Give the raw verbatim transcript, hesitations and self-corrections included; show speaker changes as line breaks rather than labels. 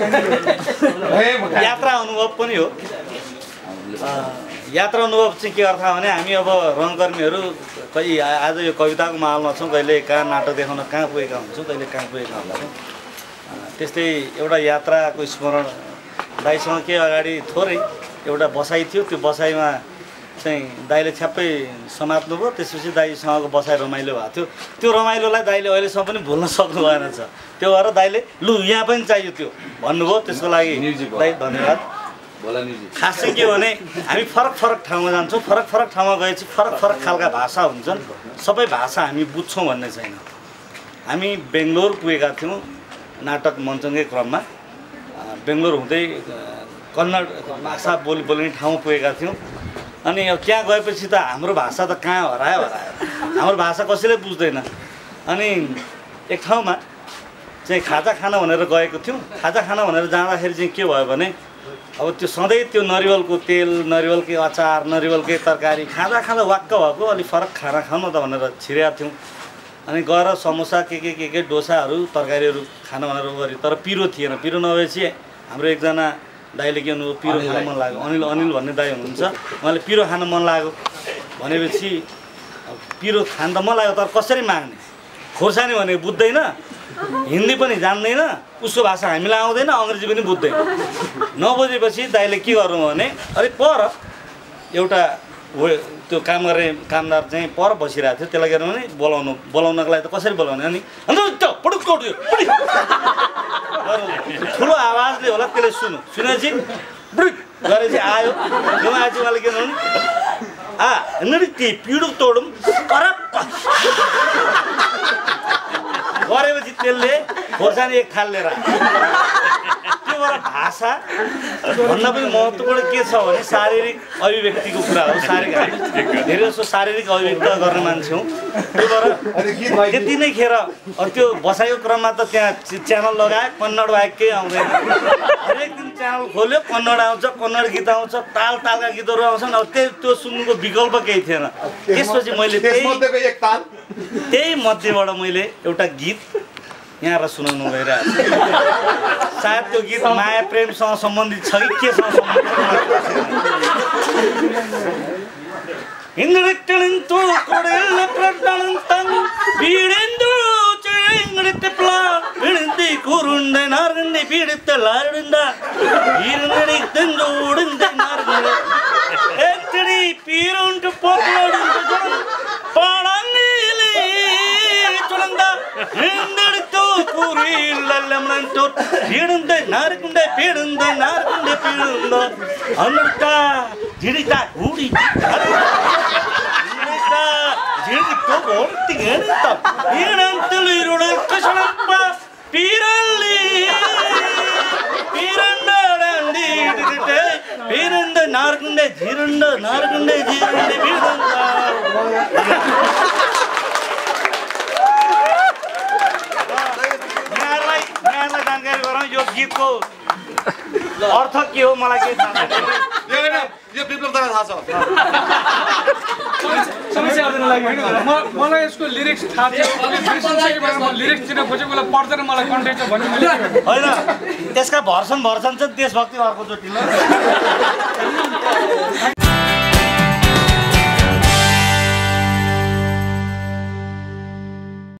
यात्रा अनुभव पनि हो। यात्रा अनुभव चाहिँ के अर्थ भने हामी अब रङकर्मीहरू कहिले आज यो कविताको माहौलमा छौँ, कहिले कहाँ नाटक देखाउन कहाँ पुगेका हुन्छौँ, कहिले कहाँ पुगेका हुन्छौँ। त्यस्तै एउटा यात्राको स्मरण दाइसँग के अगाडि थोरै एउटा बसाइ थियो, त्यो बसाइमा चाहिँ दाइले छ्याप्पै समात्नुभयो। त्यसपछि दाइसँगको बसाइ रमाइलो भएको थियो। त्यो रमाइलोलाई दाइले अहिलेसम्म पनि भुल्न सक्नु भएन छ। त्यो भएर दाइले लु यहाँ पनि चाहियो त्यो भन्नुभयो। त्यसको लागि दाइ धन्यवाद। खास चाहिँ के हो भने हामी फरक फरक ठाउँमा जान्छौँ, फरक फरक ठाउँमा गएपछि फरक फरक खालका भाषा हुन्छन्। सबै भाषा हामी बुझ्छौँ भन्ने छैन। हामी बेङ्गलोर पुगेका थियौँ नाटक मञ्चनकै क्रममा। बेङ्गलोर हुँदै कन्नड भाषा बोली बोल्ने ठाउँ पुगेका थियौँ। अनि अब त्यहाँ गएपछि त हाम्रो भाषा त कहाँ हरायो हरायो, हाम्रो भाषा कसैले बुझ्दैन। अनि एक ठाउँमा चाहिँ खाजा खान भनेर गएको थियौँ। खाजा खान भनेर जाँदाखेरि चाहिँ के भयो भने अब त्यो सधैँ त्यो नरिवलको तेल, नरिवलकै अचार, नरिवलकै तरकारी खाँदा खाँदा वाक्क भएको अलिक फरक खाना खानु त भनेर छिरेका थियौँ। अनि गएर समोसा के के के के डोसाहरू तरकारीहरू खान भनेर गऱ्यो, तर पिरो थिएन। पिरो नभएपछि हाम्रो एकजना दाइले के भन्नुभयो, पिरो खान मन लाग्यो। अनिल अनिल भन्ने दाइ हुनुहुन्छ, उहाँले पिरो खान मन लाग्यो भनेपछि पिरो खान त मन लाग्यो, तर कसरी माग्ने? खोर्सानी भनेको बुझ्दैन, हिन्दी पनि जान्दैन, उसको भाषा हामीलाई आउँदैन, अङ्ग्रेजी पनि बुझ्दैन। नबुझेपछि दाइले के गर्नु भने अरे पर एउटा त्यो काम गर्ने कामदार चाहिँ पर बसिरहेको थियो, त्यसलाई के गर्नु भने बोलाउनु बोलाउनको लागि त कसरी बोलाउने? अनि ठुलो आवाजले होला त्यसले सुन्यो, सुनेपछि ब्रिक गरेपछि आयो। त्यो आएपछि उहाँले के गर्नु आ नृत्य पिडो तोडौँ करप्प गरेपछि त्यसले खोर्सानी एक थाल लिएर त्यो भएर भाषा भन्दा पनि महत्त्वपूर्ण के छ भने शारीरिक अभिव्यक्तिको कुरा हो। शारीरिक धेरै जसो शारीरिक अभिव्यक्त गर्ने मान्छे हौँ। त्यो भएर त्यति नै खेर त्यो बसाइको क्रममा त त्यहाँ च्यानल लगाए, कन्नड बाहेक केही आउँदैन। हरेक दिन च्यानल खोल्यो, कन्नड आउँछ, कन्नड गीत आउँछ, ताल तालका गीतहरू आउँछन्। अब त्यही त्यो सुन्नुको विकल्प केही थिएन। त्यसपछि मैले त्यही मध्येबाट मैले एउटा गीत यहाँ सुनाउनु गइरहेको छु। सायद त्यो गीत माया प्रेमसँग सम्बन्धित छ कि केसँग पीड़ुंदे नारकुंडे पीड़ुंदे नारकुंडे पीड़ुंदो अनुता जिड़िता गुड़ी जिड़िता जिड़ितो बोलती गणिता पीड़ंतली रुड़े कशलप्पा पीरल्ली पीरंडाडंडी डिडिटे पीरंदे नारकुंडे जिरंडो नारकुंडे जिरंडे पीड़ुंदा जानकारी गरौँ यो गीतको अर्थ के हो मलाई के थाहा छैन।
यो विप्लव दाइलाई थाहा छ।
समस्या आउँदैन लागि मलाई यसको लिरिक्स थाहा थियो, म लिरिक्स दिन खोजेको बेला पढ्दैन मलाई कन्टेन्ट छ भन्ने मैले
हैन। त्यसका भर्सन भर्सन चाहिँ देशभक्ति अर्को चोटि ल।